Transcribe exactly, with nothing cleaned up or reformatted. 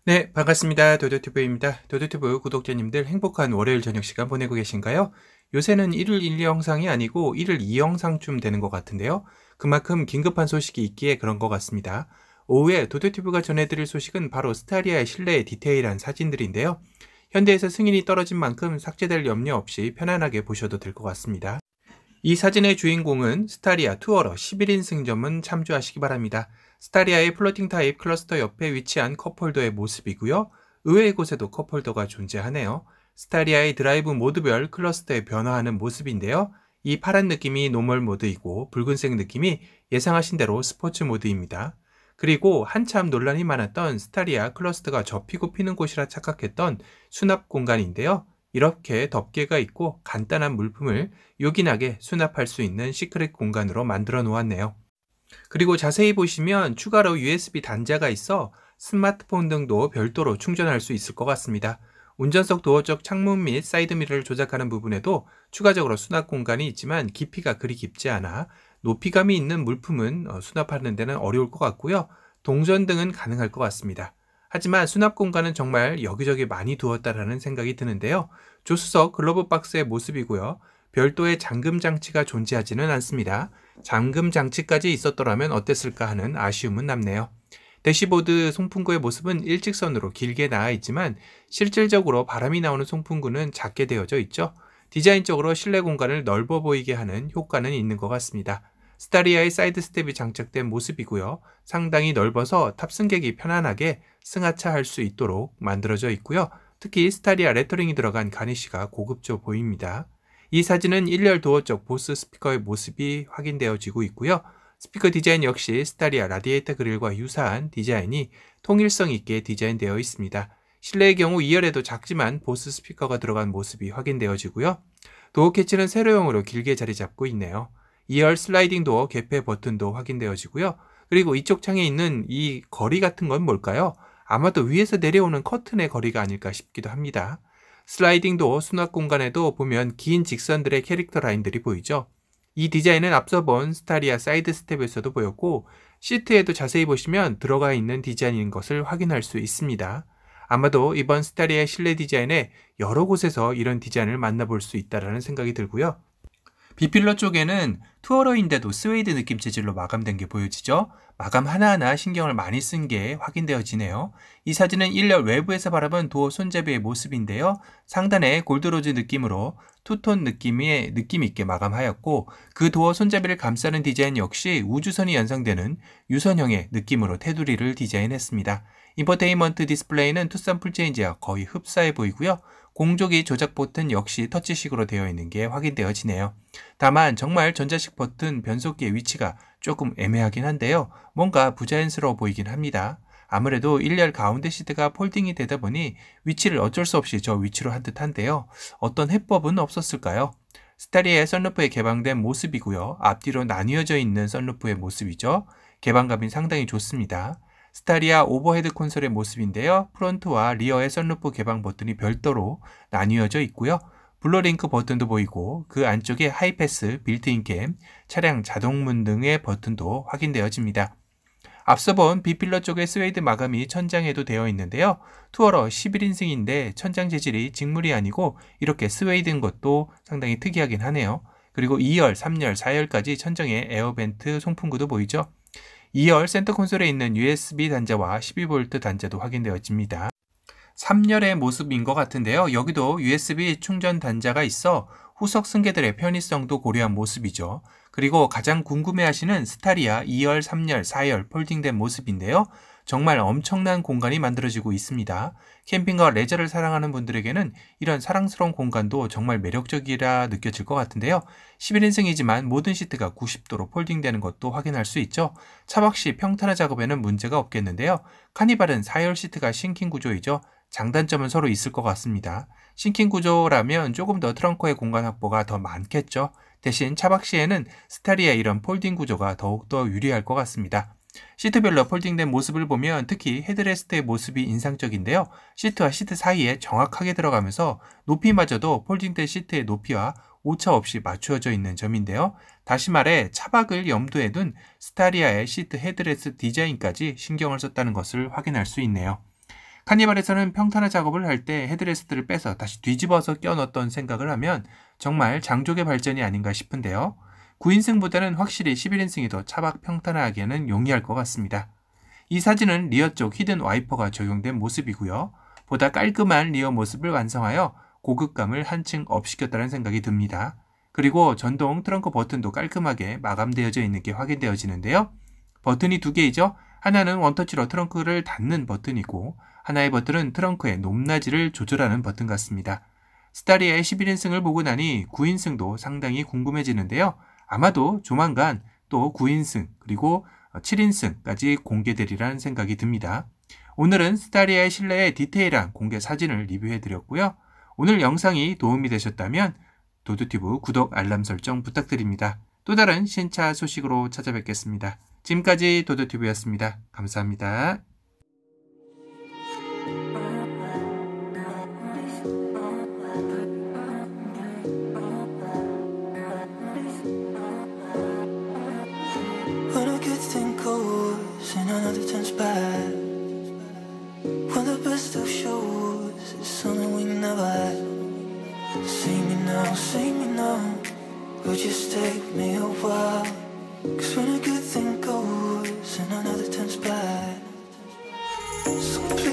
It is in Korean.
네, 반갑습니다. 도도튜브입니다. 도도튜브 구독자님들 행복한 월요일 저녁 시간 보내고 계신가요? 요새는 일일 일 영상이 아니고 일일 이 영상쯤 되는 것 같은데요. 그만큼 긴급한 소식이 있기에 그런 것 같습니다. 오후에 도도튜브가 전해드릴 소식은 바로 스타리아의 실내의 디테일한 사진들인데요. 현대에서 승인이 떨어진 만큼 삭제될 염려 없이 편안하게 보셔도 될 것 같습니다. 이 사진의 주인공은 스타리아 투어러 십일 인 승점은 참조하시기 바랍니다. 스타리아의 플로팅 타입 클러스터 옆에 위치한 컵홀더의 모습이고요. 의외의 곳에도 컵홀더가 존재하네요. 스타리아의 드라이브 모드별 클러스터에 변화하는 모습인데요. 이 파란 느낌이 노멀 모드이고 붉은색 느낌이 예상하신 대로 스포츠 모드입니다. 그리고 한참 논란이 많았던 스타리아 클러스터가 접히고 피는 곳이라 착각했던 수납 공간인데요. 이렇게 덮개가 있고 간단한 물품을 요긴하게 수납할 수 있는 시크릿 공간으로 만들어 놓았네요. 그리고 자세히 보시면 추가로 유에스비 단자가 있어 스마트폰 등도 별도로 충전할 수 있을 것 같습니다. 운전석 도어 쪽 창문 및 사이드미러를 조작하는 부분에도 추가적으로 수납 공간이 있지만 깊이가 그리 깊지 않아 높이감이 있는 물품은 어, 수납하는 데는 어려울 것 같고요. 동전 등은 가능할 것 같습니다. 하지만 수납 공간은 정말 여기저기 많이 두었다라는 생각이 드는데요. 조수석 글러브 박스의 모습이고요. 별도의 잠금 장치가 존재하지는 않습니다. 잠금 장치까지 있었더라면 어땠을까 하는 아쉬움은 남네요. 대시보드 송풍구의 모습은 일직선으로 길게 나와 있지만 실질적으로 바람이 나오는 송풍구는 작게 되어져 있죠. 디자인적으로 실내 공간을 넓어 보이게 하는 효과는 있는 것 같습니다. 스타리아의 사이드 스텝이 장착된 모습이고요. 상당히 넓어서 탑승객이 편안하게 승하차할 수 있도록 만들어져 있고요. 특히 스타리아 레터링이 들어간 가니쉬가 고급져 보입니다. 이 사진은 일열 도어 쪽 보스 스피커의 모습이 확인되어지고 있고요. 스피커 디자인 역시 스타리아 라디에이터 그릴과 유사한 디자인이 통일성 있게 디자인되어 있습니다. 실내의 경우 이열에도 작지만 보스 스피커가 들어간 모습이 확인되어지고요. 도어 캐치는 세로형으로 길게 자리 잡고 있네요. 이열 슬라이딩 도어 개폐 버튼도 확인되어지고요. 그리고 이쪽 창에 있는 이 거리 같은 건 뭘까요? 아마도 위에서 내려오는 커튼의 거리가 아닐까 싶기도 합니다. 슬라이딩 도어 수납 공간에도 보면 긴 직선들의 캐릭터 라인들이 보이죠. 이 디자인은 앞서 본 스타리아 사이드 스텝에서도 보였고 시트에도 자세히 보시면 들어가 있는 디자인인 것을 확인할 수 있습니다. 아마도 이번 스타리아 실내 디자인에 여러 곳에서 이런 디자인을 만나볼 수 있다는 생각이 들고요. B필러 쪽에는 투어러인데도 스웨이드 느낌 재질로 마감된 게 보여지죠? 마감 하나하나 신경을 많이 쓴 게 확인되어지네요. 이 사진은 일열 외부에서 바라본 도어 손잡이의 모습인데요. 상단에 골드로즈 느낌으로 투톤 느낌의 느낌 있게 마감하였고 그 도어 손잡이를 감싸는 디자인 역시 우주선이 연상되는 유선형의 느낌으로 테두리를 디자인했습니다. 인포테인먼트 디스플레이는 투썸 풀체인지와 거의 흡사해 보이고요. 공조기 조작 버튼 역시 터치식으로 되어 있는 게 확인되어지네요. 다만 정말 전자식 버튼 변속기의 위치가 조금 애매하긴 한데요. 뭔가 부자연스러워 보이긴 합니다. 아무래도 일열 가운데 시트가 폴딩이 되다 보니 위치를 어쩔 수 없이 저 위치로 한 듯한데요. 어떤 해법은 없었을까요? 스타리아의 썬루프에 개방된 모습이고요. 앞뒤로 나뉘어져 있는 썬루프의 모습이죠. 개방감이 상당히 좋습니다. 스타리아 오버헤드 콘솔의 모습인데요. 프론트와 리어의 썬루프 개방 버튼이 별도로 나뉘어져 있고요. 블러링크 버튼도 보이고 그 안쪽에 하이패스, 빌트인 캠, 차량 자동문 등의 버튼도 확인되어집니다. 앞서 본 B필러 쪽의 스웨이드 마감이 천장에도 되어 있는데요. 투어러 십일 인승인데 천장 재질이 직물이 아니고 이렇게 스웨이드인 것도 상당히 특이하긴 하네요. 그리고 이열, 삼열, 사열까지 천장에 에어벤트 송풍구도 보이죠. 이열 센터 콘솔에 있는 유에스비 단자와 십이 볼트 단자도 확인되어집니다. 삼열의 모습인 것 같은데요. 여기도 유에스비 충전 단자가 있어 후석 승객들의 편의성도 고려한 모습이죠. 그리고 가장 궁금해하시는 스타리아 이열, 삼열, 사열 폴딩된 모습인데요. 정말 엄청난 공간이 만들어지고 있습니다. 캠핑과 레저를 사랑하는 분들에게는 이런 사랑스러운 공간도 정말 매력적이라 느껴질 것 같은데요. 십일 인승이지만 모든 시트가 구십 도로 폴딩되는 것도 확인할 수 있죠. 차박 시 평탄화 작업에는 문제가 없겠는데요. 카니발은 사열 시트가 싱킹 구조이죠. 장단점은 서로 있을 것 같습니다. 싱킹 구조라면 조금 더 트렁크의 공간 확보가 더 많겠죠. 대신 차박 시에는 스타리아의 이런 폴딩 구조가 더욱더 유리할 것 같습니다. 시트별로 폴딩된 모습을 보면 특히 헤드레스트의 모습이 인상적인데요. 시트와 시트 사이에 정확하게 들어가면서 높이마저도 폴딩된 시트의 높이와 오차 없이 맞추어져 있는 점인데요. 다시 말해 차박을 염두에 둔 스타리아의 시트 헤드레스트 디자인까지 신경을 썼다는 것을 확인할 수 있네요. 카니발에서는 평탄화 작업을 할 때 헤드레스트를 빼서 다시 뒤집어서 껴 넣었던 생각을 하면 정말 장족의 발전이 아닌가 싶은데요. 구 인승보다는 확실히 십일 인승이 더 차박 평탄화하기에는 용이할 것 같습니다. 이 사진은 리어 쪽 히든 와이퍼가 적용된 모습이고요. 보다 깔끔한 리어 모습을 완성하여 고급감을 한층 업시켰다는 생각이 듭니다. 그리고 전동 트렁크 버튼도 깔끔하게 마감되어져 있는 게 확인되어지는데요. 버튼이 두 개이죠. 하나는 원터치로 트렁크를 닫는 버튼이고 하나의 버튼은 트렁크의 높낮이를 조절하는 버튼 같습니다. 스타리아의 십일 인승을 보고 나니 구 인승도 상당히 궁금해지는데요. 아마도 조만간 또 구 인승 그리고 칠 인승까지 공개되리라는 생각이 듭니다. 오늘은 스타리아의 실내의 디테일한 공개 사진을 리뷰해드렸고요. 오늘 영상이 도움이 되셨다면 도드튜브 구독 알람 설정 부탁드립니다. 또 다른 신차 소식으로 찾아뵙겠습니다. 지금까지 도드튜브였습니다. 감사합니다. When a good thing goes and another turns bad, when the best of shows is something we never had. See me now, see me now, will just take me a while. Cause when a good thing goes and another turns bad, so please